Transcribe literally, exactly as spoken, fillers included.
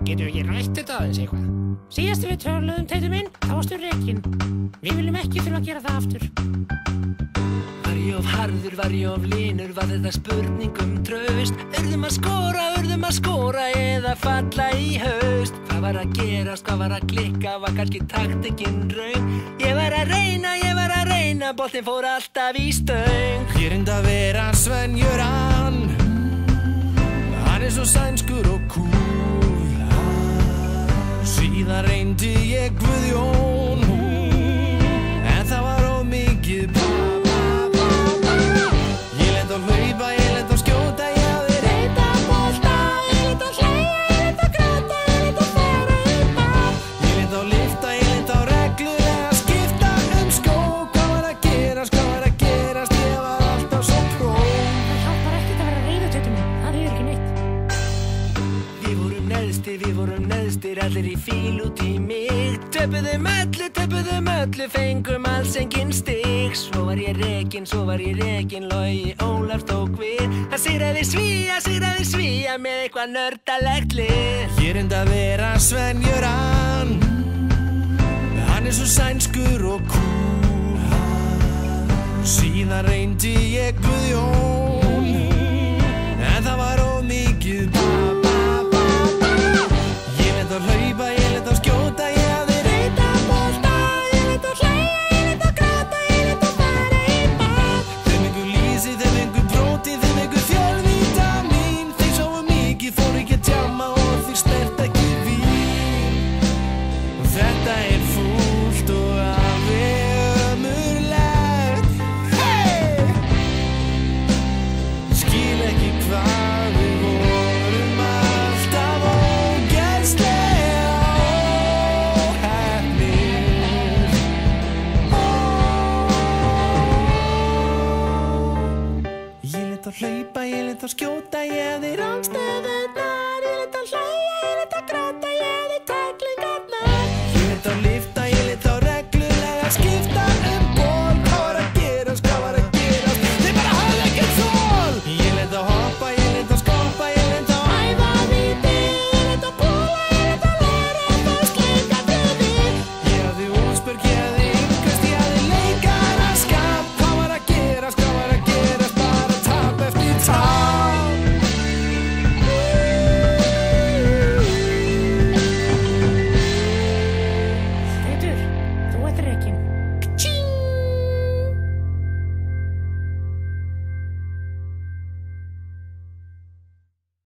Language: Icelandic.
Getum við ekki rætt þetta aðeins eitthvað? Síðast við töluðum, Teitur minn, þá varstu rekinn. Við viljum ekki þurfa að gera það aftur. Var ég of harður, var ég of linur, var þetta spurning um traust? Urðum að skora, urðum að skora eða falla í haust? Hvað var að gerast, hvað var að klikka, var kannski taktikinn raun? Ég var að reyna, ég var að reyna, boltinn fór alltaf í stöng. Ég reyndi að vera Sven Göran, hann er svo sænskur og kúl. Síðan reyndi ég Guðjón, en það var of mikið bá. Ég lent á hlaupa, ég lent á skjóta, ég hafði reynt að bolta. Ég lent á hlæja, ég lent á gráta, ég lent á fara í bað. Ég lent á lifta, ég lent á reglulega skipta um skó. Hvað var að gerast, hvað var að gerast, ég var alltaf svo pró. Það hjálpar ekkert að vera reiður, Teitur minn, það er ekki neitt. Við vorum neðstir, við vorum neðstir, allir í fíl út í mig. Töpuðum öllu, töpuðum öllu, fengum alls engin stig. Svo var ég rekinn, svo var ég rekinn, Logi Ólafs tók við. Hann sigraði Svía, sigraði Svía með eitthvað nördalegt lið. Ég reyndi að vera Sven Göran, hann er svo sænskur og kúl. Síðan reyndi ég Guðjón,